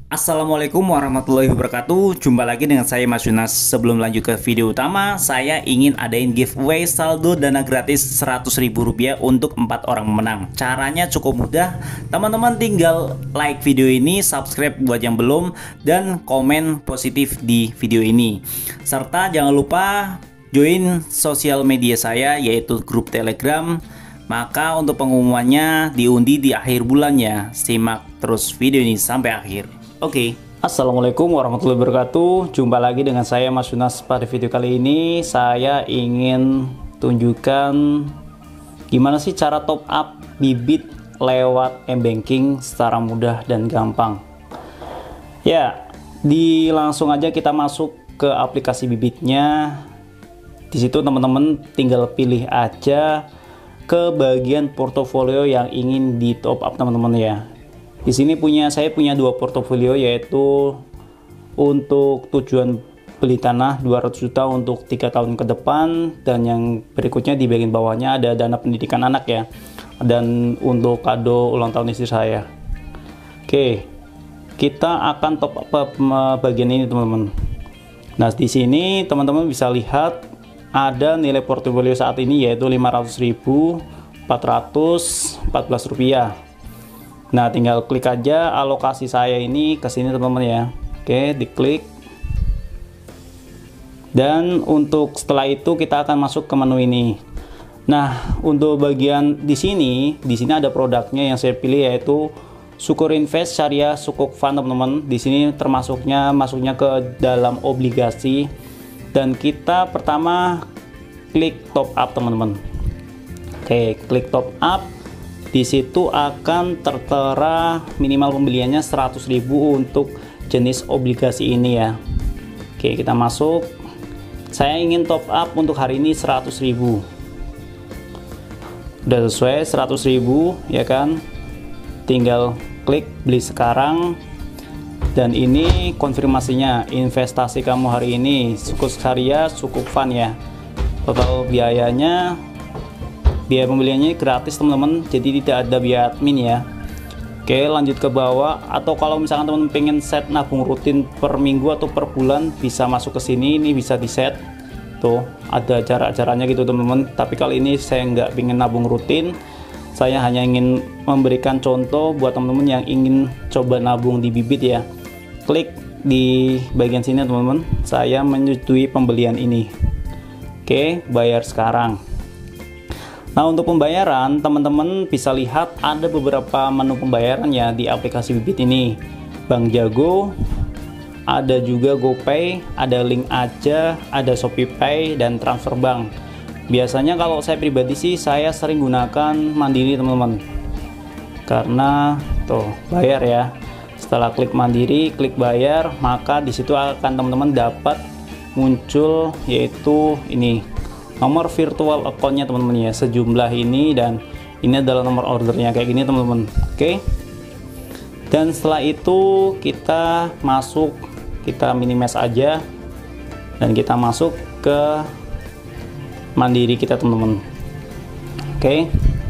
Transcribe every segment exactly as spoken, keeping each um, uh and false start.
Assalamualaikum warahmatullahi wabarakatuh. Jumpa lagi dengan saya Mas Yunas. Sebelum lanjut ke video utama, saya ingin adain giveaway saldo dana gratis seratus ribu rupiah untuk empat orang pemenang. Caranya cukup mudah. Teman-teman tinggal like video ini, subscribe buat yang belum, dan komen positif di video ini. Serta jangan lupa join sosial media saya, yaitu grup Telegram. Maka untuk pengumumannya diundi di akhir bulannya. Simak terus video ini sampai akhir. Oke, okay. Assalamualaikum warahmatullahi wabarakatuh. Jumpa lagi dengan saya Mas Yunas. Pada video kali ini saya ingin tunjukkan gimana sih cara top up bibit lewat m-banking secara mudah dan gampang. Ya, di langsung aja kita masuk ke aplikasi bibitnya. Di situ teman-teman tinggal pilih aja ke bagian portofolio yang ingin di top up teman-teman ya. Di sini punya saya punya dua portofolio, yaitu untuk tujuan beli tanah dua ratus juta untuk tiga tahun ke depan, dan yang berikutnya di bagian bawahnya ada dana pendidikan anak ya, dan untuk kado ulang tahun istri saya. Oke, kita akan top up bagian ini teman-teman. Nah, di sini teman-teman bisa lihat ada nilai portofolio saat ini yaitu lima ratus ribu empat ratus empat belas rupiah. Nah, tinggal klik aja alokasi saya ini ke sini teman-teman ya. Oke, diklik. Dan untuk setelah itu kita akan masuk ke menu ini. Nah, untuk bagian di sini, di sini ada produknya yang saya pilih yaitu Sukuk Invest Syariah Sukuk Fund teman-teman. Di sini termasuknya masuknya ke dalam obligasi, dan kita pertama klik top up teman-teman. Oke, klik top up. Di situ akan tertera minimal pembeliannya seratus ribu untuk jenis obligasi ini ya. Oke, kita masuk. Saya ingin top up untuk hari ini seratus ribu. Udah sesuai seratus ribu ya kan. Tinggal klik beli sekarang. Dan ini konfirmasinya, investasi kamu hari ini Sukuk Syariah Sukuk Fund ya. Total biayanya, biaya pembeliannya gratis teman-teman, jadi tidak ada biaya admin ya. Oke, lanjut ke bawah. Atau kalau misalkan teman-teman pengen set nabung rutin per minggu atau per bulan, bisa masuk ke sini. Ini bisa di set tuh, ada cara-caranya gitu teman-teman. Tapi kali ini saya nggak pengen nabung rutin, saya hanya ingin memberikan contoh buat teman-teman yang ingin coba nabung di bibit ya. Klik di bagian sini teman-teman, saya menyetujui pembelian ini. Oke, bayar sekarang. Nah, untuk pembayaran teman-teman bisa lihat ada beberapa menu pembayaran ya di aplikasi bibit ini. Bank Jago, ada juga GoPay, ada Link Aja, ada ShopeePay, dan Transfer Bank. Biasanya kalau saya pribadi sih saya sering gunakan Mandiri teman-teman, karena tuh bayar ya. Setelah klik Mandiri, klik bayar, maka disitu akan teman-teman dapat muncul yaitu ini nomor virtual accountnya teman-teman ya, sejumlah ini, dan ini adalah nomor ordernya kayak gini teman-teman. Oke, dan setelah itu kita masuk, kita minimize aja, dan kita masuk ke Mandiri kita teman-teman. Oke,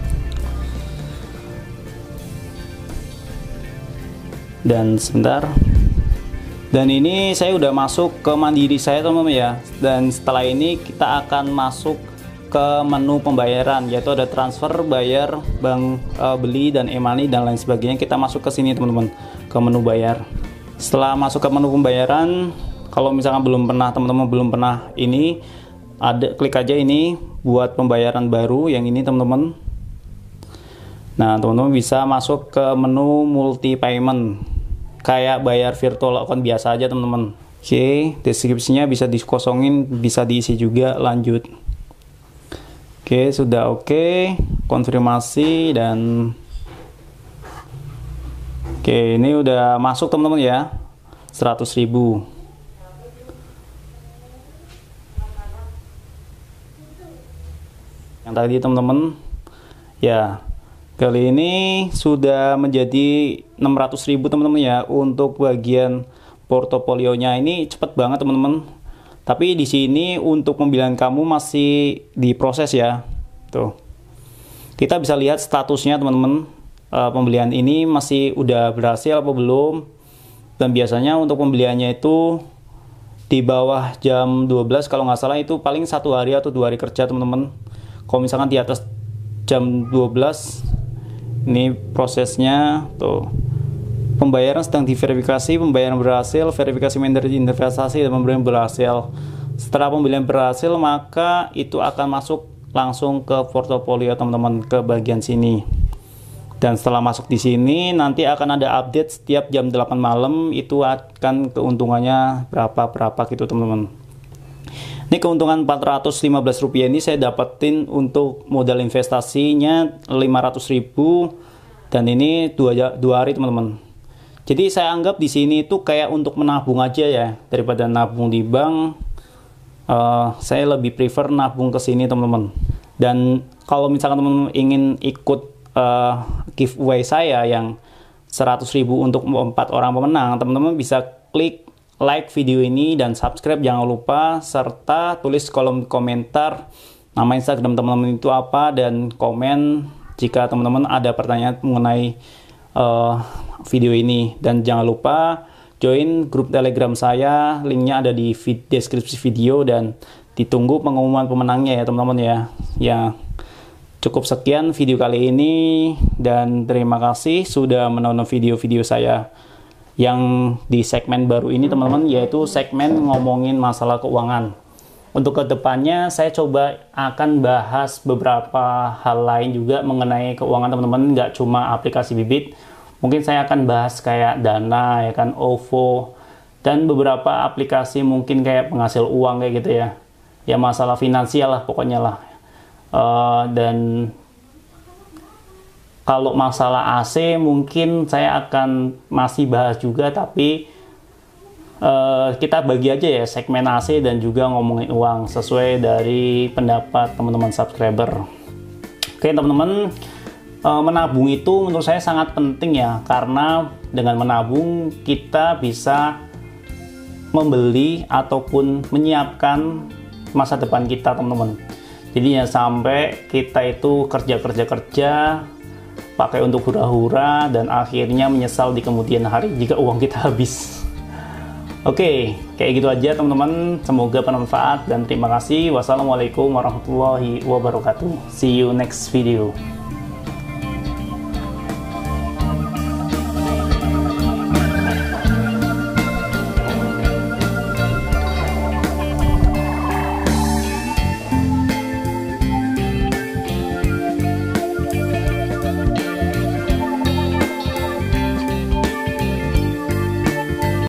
dan sebentar, dan ini saya udah masuk ke Mandiri saya teman-teman ya. Dan setelah ini kita akan masuk ke menu pembayaran, yaitu ada transfer, bayar, bank e, beli, dan e-money, dan lain sebagainya. Kita masuk ke sini teman-teman, ke menu bayar. Setelah masuk ke menu pembayaran, kalau misalkan belum pernah teman-teman belum pernah ini, ada klik aja ini buat pembayaran baru yang ini teman-teman. Nah, teman-teman bisa masuk ke menu multi payment, kayak bayar virtual account biasa aja teman-teman. Oke, deskripsinya bisa dikosongin, bisa diisi juga. Lanjut. Oke, sudah oke. Konfirmasi, dan oke, ini udah masuk teman-teman ya, seratus ribu. Yang tadi teman-teman ya, kali ini sudah menjadi enam ratus ribu teman-teman ya. Untuk bagian portofolionya ini cepet banget teman-teman. Tapi di sini untuk pembelian kamu masih diproses ya. Tuh. Kita bisa lihat statusnya teman-teman. Uh, pembelian ini masih udah berhasil apa belum. Dan biasanya untuk pembeliannya itu di bawah jam dua belas kalau nggak salah, itu paling satu hari atau dua hari kerja teman-teman. Kalau misalkan di atas jam dua belas, ini prosesnya tuh. Pembayaran sedang diverifikasi, pembayaran berhasil, verifikasi mandiri investasi, dan pembelian berhasil. Setelah pembelian berhasil, maka itu akan masuk langsung ke portofolio teman-teman, ke bagian sini. Dan setelah masuk di sini, nanti akan ada update setiap jam delapan malam, itu akan keuntungannya berapa-berapa gitu teman-teman. Ini keuntungan empat ratus lima belas rupiah ini saya dapetin untuk modal investasinya lima ratus ribu, dan ini dua, dua hari teman-teman. Jadi saya anggap di sini itu kayak untuk menabung aja ya, daripada nabung di bank. Uh, saya lebih prefer nabung ke sini teman-teman. Dan kalau misalkan teman-teman ingin ikut uh, giveaway saya yang seratus ribu untuk empat orang pemenang, teman-teman bisa klik like video ini dan subscribe jangan lupa, serta tulis kolom komentar nama Instagram teman-teman itu apa, dan komen jika teman-teman ada pertanyaan mengenai uh, video ini. Dan jangan lupa join grup Telegram saya, linknya ada di vid deskripsi video, dan ditunggu pengumuman pemenangnya ya teman-teman ya. Ya, cukup sekian video kali ini, dan terima kasih sudah menonton video-video saya yang di segmen baru ini teman-teman, yaitu segmen ngomongin masalah keuangan. Untuk kedepannya saya coba akan bahas beberapa hal lain juga mengenai keuangan teman-teman, nggak cuma aplikasi Bibit. Mungkin saya akan bahas kayak Dana ya kan, O V O, dan beberapa aplikasi mungkin kayak penghasil uang kayak gitu ya. Ya masalah finansial lah pokoknya lah. Uh, dan kalau masalah A C mungkin saya akan masih bahas juga, tapi uh, kita bagi aja ya segmen A C dan juga ngomongin uang sesuai dari pendapat teman-teman subscriber. Oke teman-teman, uh, menabung itu menurut saya sangat penting ya, karena dengan menabung kita bisa membeli ataupun menyiapkan masa depan kita teman-teman. Jadi ya sampai kita itu kerja-kerja-kerja pakai untuk hura-hura dan akhirnya menyesal di kemudian hari jika uang kita habis. Oke, kayak gitu aja teman-teman. Semoga bermanfaat dan terima kasih. Wassalamualaikum warahmatullahi wabarakatuh. See you next video.